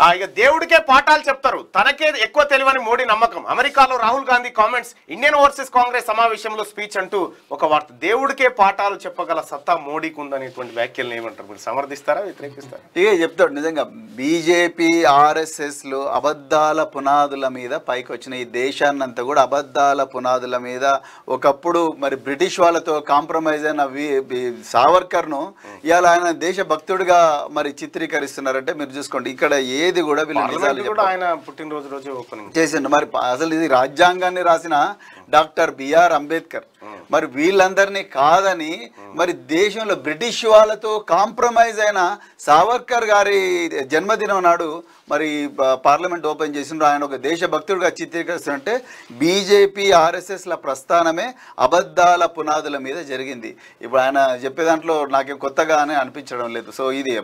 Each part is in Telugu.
ఇక దేవుడికే పాఠాలు చెప్తారు, తనకే ఎక్కువ తెలివని మోడీ నమ్మకం. అమెరికాలో Rahul Gandhi comments, Indian overseas Congress సమావేశంలో స్పీచ్ అంటూ ఒక వార్త. దేవుడికే పాఠాలు చెప్పగల సత్తా మోడీకి ఉందనేటువంటి వ్యాఖ్యలను ఏమంటారు, మీరు సమర్థిస్తారా వ్యతిరేకిస్తారా? ఇక చెప్తాడు నిజంగా బీజేపీ ఆర్ఎస్ఎస్లు అబద్ధాల పునాదుల మీద పైకి వచ్చిన ఈ దేశాన్నంతా కూడా అబద్ధాల పునాదుల మీద ఒకప్పుడు మరి బ్రిటిష్ వాళ్ళతో కాంప్రమైజ్ అయిన సావర్కర్ను ఇవాళ ఆయన దేశభక్తుడిగా మరి చిత్రీకరిస్తున్నారంటే మీరు చూసుకోండి. ఇక్కడ ఏది కూడా వీళ్ళు ఆయన పుట్టినరోజు రోజు ఓపెనింగ్ చేసిండు. మరి అసలు ఇది రాజ్యాంగాన్ని రాసిన డాక్టర్ బిఆర్ అంబేద్కర్. మరి వీళ్ళందరినీ కాదని మరి దేశంలో బ్రిటిష్ వాళ్ళతో కాంప్రమైజ్ అయిన సావర్కర్ గారి జన్మదినం నాడు మరి పార్లమెంట్ ఓపెన్ చేసిండ్రు. ఆయన ఒక దేశభక్తుడిగా చిత్రీకరిస్తుంటే బీజేపీ ఆర్ఎస్ఎస్ల ప్రస్థానమే అబద్ధాల పునాదుల మీద జరిగింది. ఇప్పుడు ఆయన చెప్పే దాంట్లో నాకేం కొత్తగానే అనిపించడం లేదు. సో ఇది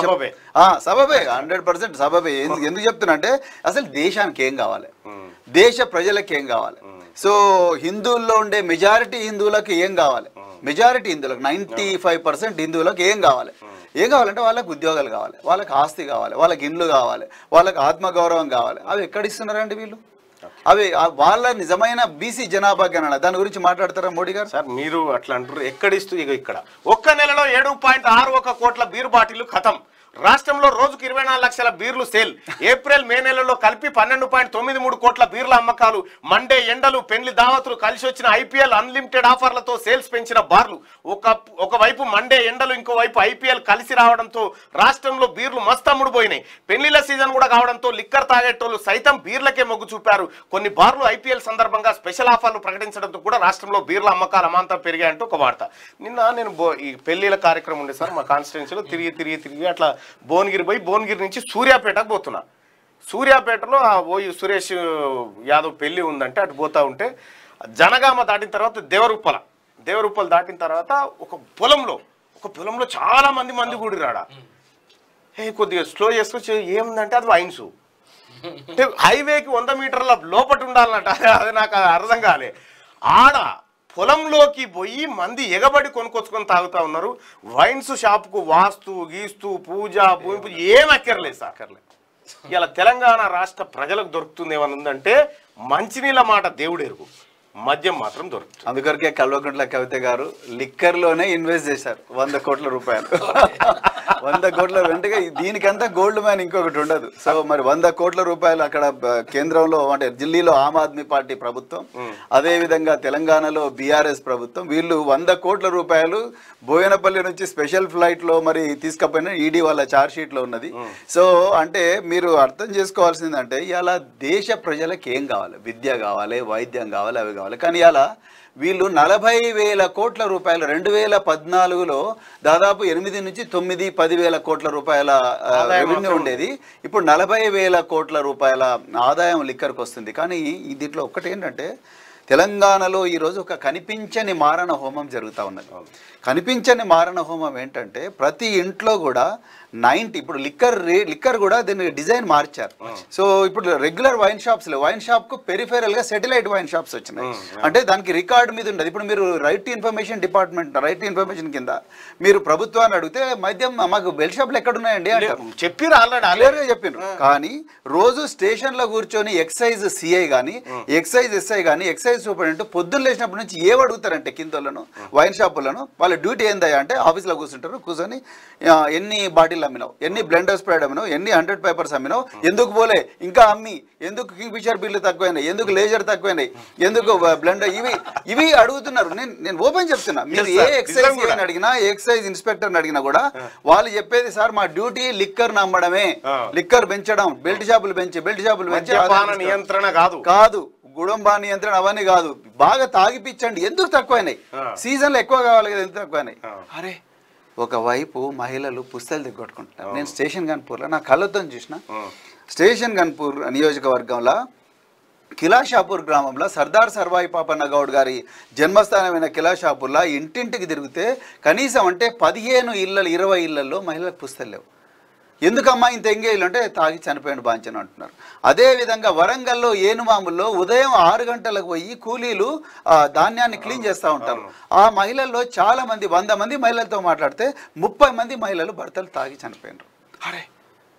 సబబే 100% సబబే. ఎందుకు చెప్తున్నా అంటే అసలు దేశానికి ఏం కావాలి, దేశ ప్రజలకు ఏం కావాలి, సో హిందువుల్లో ఉండే మెజారిటీ హిందువులకు ఏం కావాలి, మెజారిటీ హిందువులకు 95% హిందువులకు ఏం కావాలి, ఏం కావాలంటే వాళ్ళకి ఉద్యోగాలు కావాలి, వాళ్ళకి ఆస్తి కావాలి, వాళ్ళకి ఇండ్లు కావాలి, వాళ్ళకి ఆత్మగౌరవం కావాలి. అవి ఎక్కడిస్తున్నారండి వీళ్ళు? అవి వాళ్ళ నిజమైన బీసీ జనాభా గణన దాని గురించి మాట్లాడతారా మోడీ గారు? సార్ మీరు అట్లా అంటారు, ఎక్కడిస్తూ ఇక్కడ ఒక్క నెలలో 7.61 కోట్ల బీరు బాటిల్ ఖతం. రాష్ట్రంలో రోజుకు 24 లక్షల బీర్లు సేల్. ఏప్రిల్ మే నెలలో కలిపి 12.93 కోట్ల బీర్ల అమ్మకాలు. మండే ఎండలు, పెళ్లి దావతులు కలిసి వచ్చిన ఐపీఎల్ అన్లిమిటెడ్ ఆఫర్లతో సేల్స్ పెంచిన బార్లు. ఒకవైపు మండే ఎండలు, ఇంకోవైపు ఐపీఎల్ కలిసి రావడంతో రాష్ట్రంలో బీర్లు మస్తు అమ్ముడుపోయినాయి. పెళ్లిళ్ల సీజన్ కూడా కావడంతో లిక్కర్ తాగేటోళ్ళు సైతం బీర్లకే మొగ్గు చూపారు. కొన్ని బార్లు ఐపీఎల్ సందర్భంగా స్పెషల్ ఆఫర్లు ప్రకటించడంతో కూడా రాష్ట్రంలో బీర్ల అమ్మకాలు అమాంతం పెరిగాయంటూ ఒక వార్త. నిన్న నేను ఈ పెళ్లిళ్ళ కార్యక్రమం ఉండే సార్ మా కాన్స్టిట్యున్సీలో తిరిగి అట్లా భువనగిరి పోయి భువనగిరి నుంచి సూర్యాపేటకు పోతున్నా. సూర్యాపేటలో ఓయి సురేష్ యాదవ్ పెళ్లి ఉందంటే అటు పోతా ఉంటే జనగామ దాటిన తర్వాత దేవరుప్పలు దాటిన తర్వాత ఒక పొలంలో చాలా మంది కూడిరాడా. కొద్దిగా స్లో చేసుకొచ్చి ఏముందంటే అది వైన్స్. అంటే హైవేకి 100 మీటర్ల లోపట ఉండాలన్నట. అది నాకు అర్థం కాలే. ఆడ పొలంలోకి పోయి మంది ఎగబడి కొనుక్కొచ్చుకొని తాగుతా ఉన్నారు. వైన్స్ షాప్కు వాస్తు గీస్తూ పూజ భూమి ఏం అక్కర్లేదు సార్. ఇలా తెలంగాణ రాష్ట్ర ప్రజలకు దొరుకుతుంది ఏమన్నా ఉందంటే మంచినీళ్ళ మాట దేవుడు ఎరుగు, మద్యం మాత్రం దొరుకుతుంది. అందుకొరకే కల్వకుంట్ల కవిత గారు లిక్కర్లోనే ఇన్వెస్ట్ చేశారు 100 కోట్ల రూపాయలు. 100 కోట్ల వెంటగా దీనికంతా గోల్డ్ మైన్ ఇంకొకటి ఉండదు. సో మరి 100 కోట్ల రూపాయలు అక్కడ కేంద్రంలో అంటే ఢిల్లీలో ఆమ్ ఆద్మీ పార్టీ ప్రభుత్వం, అదే విధంగా తెలంగాణలో బీఆర్ఎస్ ప్రభుత్వం, వీళ్ళు 100 కోట్ల రూపాయలు బోయనపల్లి నుంచి స్పెషల్ ఫ్లైట్ లో మరి తీసుకపోయిన ఈడీ వాళ్ళ చార్జ్ షీట్ లో ఉన్నది. సో అంటే మీరు అర్థం చేసుకోవాల్సిందంటే ఇలా దేశ ప్రజలకు ఏం కావాలి, విద్య కావాలి, వైద్యం కావాలి, అవి కావాలి. కానీ ఇలా వీళ్ళు 40,000 కోట్ల రూపాయలు 2014లో దాదాపు 8 నుంచి 9, 10,000 కోట్ల రూపాయల రెవెన్యూ ఉండేది. ఇప్పుడు 40,000 కోట్ల రూపాయల ఆదాయం లిక్కర్కి వస్తుంది. కానీ దీంట్లో ఒక్కటి ఏంటంటే తెలంగాణలో ఈరోజు ఒక కనిపించని మారణ హోమం జరుగుతూ ఉన్నది. కనిపించని మారణ హోమం ఏంటంటే ప్రతి ఇంట్లో కూడా 90 ఇప్పుడు లిక్కర్ కూడా దీన్ని డిజైన్ మార్చారు. సో ఇప్పుడు రెగ్యులర్ వైన్ షాప్స్ లో వైన్ షాప్ కు పెరిఫెరల్ గా సెటిలైట్ వైన్ షాప్స్ వచ్చినాయి. అంటే దానికి రికార్డు మీద ఉండదు. ఇప్పుడు మీరు right to information department right to information కింద మీరు ప్రభుత్వాన్ని అడిగితే మద్యం మాకు బెల్ షాప్లు ఎక్కడున్నాయండి చెప్పారు, ఆల్రెడీ చెప్పారు. కానీ రోజు స్టేషన్ లో కూర్చొని ఎక్సైజ్ సిఐ గానీ ఎక్సైజ్ ఎస్ఐ గానీ ఎక్సైజ్ సూపరింటెండెంట్ పొద్దున్న లేచినప్పటి నుంచి ఏం అడుగుతారంటే కిందలను వైన్ షాపులను వాళ్ళ డ్యూటీ ఏందయ్యా అంటే ఆఫీస్లో కూర్చొని ఎన్ని బాటిల్ అమ్మినావు, ఎన్ని బ్లెండర్ స్ప్రెడ్ అమ్మినావు, ఎన్ని 100 పేపర్స్ అమ్మినావు, ఎందుకు పోలే ఇంకా అమ్మి, ఎందుకు కింగ్ ఫిషర్ బిల్లు తక్కువైనాయి, ఎందుకు లేజర్ తక్కువైనాయి, ఎందుకు బ్లెండర్, ఇవి అడుగుతున్నారు. నేను ఓపెన్ చెప్తున్నా. మీరు ఏ ఎక్సైజ్ అడిగినా ఎక్సైజ్ ఇన్స్పెక్టర్ అడిగినా కూడా వాళ్ళు చెప్పేది సార్ మా డ్యూటీ లిక్కర్ అమ్మడమే, లిక్కర్ పెంచడం, బెల్ట్ షాపులు పెంచి నియంత్రణ కాదు గుడంబా నియంత్రణ అవన్నీ కాదు, బాగా తాగిపించండి. ఎందుకు తక్కువైనాయి, సీజన్లో ఎక్కువ కావాలి కదా, ఎందుకు తక్కువైనాయి. అరే ఒకవైపు మహిళలు పుస్తలు దిగొట్టుకుంటున్నారు. నేను స్టేషన్ గన్పూర్లో నా కళ్ళతో చూసిన. స్టేషన్ గన్పూర్ నియోజకవర్గంలో కిలాషాపూర్ గ్రామంలో సర్దార్ సర్వాయి పాపన్న గౌడ్ గారి జన్మస్థానమైన కిలాషాపూర్లో ఇంటింటికి తిరిగితే కనీసం అంటే 15 ఇళ్ళలు 20 ఇళ్లలో మహిళలకు పుస్తలు లేవు. ఎందుకమ్మా ఇంత ఎంగేజ్ అంటే తాగి చనిపోయిన బాంచను అంటున్నారు. అదేవిధంగా వరంగల్లో ఏనుమాముల్లో ఉదయం 6 గంటలకు పోయి కూలీలు ధాన్యాన్ని క్లీన్ చేస్తూ ఉంటారు. ఆ మహిళల్లో చాలా మంది 100 మంది మహిళలతో మాట్లాడితే 30 మంది మహిళలు భర్తలు తాగి చనిపోయినారు. అరే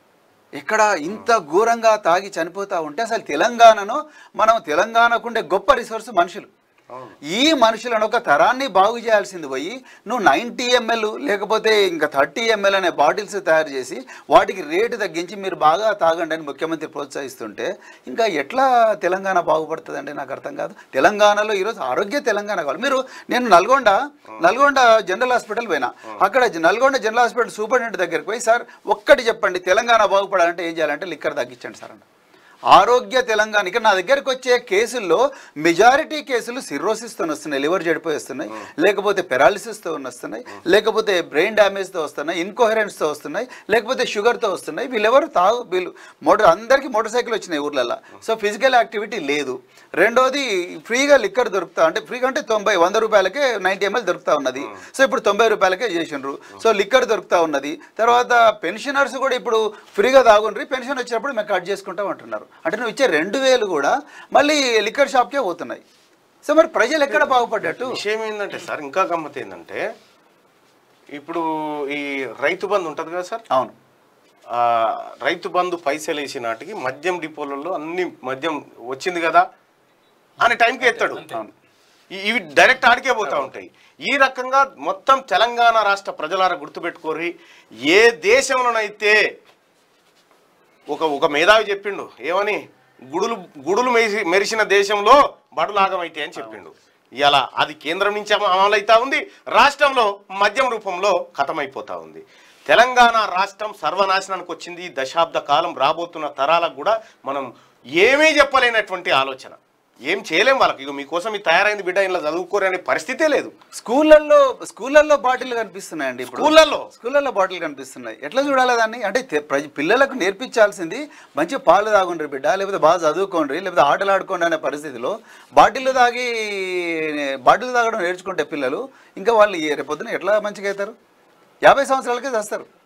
ఇక్కడ ఇంత ఘోరంగా తాగి చనిపోతా ఉంటే అసలు తెలంగాణను తెలంగాణకుండే గొప్ప రిసోర్స్ మనుషులు. ఈ మనుషులను ఒక తరాన్ని బాగు చేయాల్సింది పోయి నువ్వు 90 ml లేకపోతే ఇంకా 30 ml అనే బాటిల్స్ తయారు చేసి వాటికి రేటు తగ్గించి మీరు బాగా తాగండి అని ముఖ్యమంత్రి ప్రోత్సహిస్తుంటే ఇంకా ఎట్లా తెలంగాణ బాగుపడుతుందండి? నాకు అర్థం కాదు. తెలంగాణలో ఈరోజు ఆరోగ్య తెలంగాణ కావాలి. నేను నల్గొండ జనరల్ హాస్పిటల్ పోయినా. అక్కడ నల్గొండ జనరల్ హాస్పిటల్ సూపరింటెండెంట్ దగ్గరికి పోయి, సార్ ఒక్కటి చెప్పండి, తెలంగాణ బాగుపడాలంటే ఏం చేయాలంటే లిక్కర్ తగ్గించండి సార్ అన్న. ఆరోగ్య తెలంగాణ. ఇక్కడ నా దగ్గరకు వచ్చే కేసుల్లో మెజారిటీ కేసులు సిర్రోసిస్తో వస్తున్నాయి, లివర్ చెడిపోయి వస్తున్నాయి, లేకపోతే పెరాలిసిస్తో వస్తున్నాయి, లేకపోతే బ్రెయిన్ డ్యామేజ్తో వస్తున్నాయి, ఇన్కోహరెన్స్తో వస్తున్నాయి, లేకపోతే షుగర్తో వస్తున్నాయి. వీళ్ళెవరు అందరికీ మోటార్ సైకిల్ వచ్చినాయి ఊర్లలో. సో ఫిజికల్ యాక్టివిటీ లేదు. రెండోది ఫ్రీగా లిక్కర్ దొరుకుతా, అంటే ఫ్రీగా అంటే 100 రూపాయలకే 90 ml దొరుకుతా ఉన్నది. సో ఇప్పుడు 90 రూపాయలకే చేసిండ్రు. సో లిక్కర్ దొరుకుతా ఉన్నది. తర్వాత పెన్షనర్స్ కూడా ఇప్పుడు ఫ్రీగా తాగుండ్రి, పెన్షన్ వచ్చినప్పుడు మేము కట్ చేసుకుంటాం అంటున్నారు. అంటే నువ్వు ఇచ్చే 2000 కూడా మళ్ళీ లిక్కర్ షాప్కే పోతున్నాయి. సో మరి ప్రజలు ఎక్కడ బాగుపడ్డట్టు? విషయం ఏంటంటే సార్, ఇంకా గమ్మత్ ఏంటంటే ఇప్పుడు ఈ రైతు బంధు ఉంటుంది కదా సార్. అవును. రైతు బంధు పైసలు వేసి నాటికి మద్యం డిపోలలో అన్ని మద్యం వచ్చింది కదా అని టైంకి ఎత్తాడు. ఇవి డైరెక్ట్ ఆడికే పోతా ఉంటాయి. ఈ రకంగా మొత్తం తెలంగాణ రాష్ట్ర ప్రజలారా గుర్తుపెట్టుకోరి, ఏ దేశంలోనైతే ఒక మేధావి చెప్పిండు ఏమని, గుడులు మెరిసిన దేశంలో బడులాగమైతే అని చెప్పిండు. ఇలా అది కేంద్రం నుంచి అమలైతా ఉంది, రాష్ట్రంలో మద్యం రూపంలో ఖతమైపోతా ఉంది. తెలంగాణ రాష్ట్రం సర్వనాశనానికి వచ్చింది. దశాబ్ద కాలం రాబోతున్న తరాలకు కూడా మనం ఏమీ చెప్పలేనటువంటి ఆలోచన, ఏం చేయలేం వాళ్ళకి. ఇక మీకోసం ఈ తయారైంది బిడ్డ ఇలా చదువుకోరు అనే పరిస్థితే లేదు. స్కూళ్ళల్లో బాటిల్ కనిపిస్తున్నాయండి. స్కూళ్ళల్లో బాటిల్ కనిపిస్తున్నాయి. ఎట్లా చూడాలి దాన్ని? అంటే పిల్లలకు నేర్పించాల్సింది మంచి పాలు తాగుండ్రి బిడ్డ, లేకపోతే బాగా చదువుకోండి, లేకపోతే ఆటలు ఆడుకోండి అనే పరిస్థితిలో బాటిల్ తాగడం నేర్చుకుంటే పిల్లలు ఇంకా వాళ్ళు రేపొద్దున ఎట్లా మంచిగా అవుతారు? 50 సంవత్సరాలకే చేస్తారు.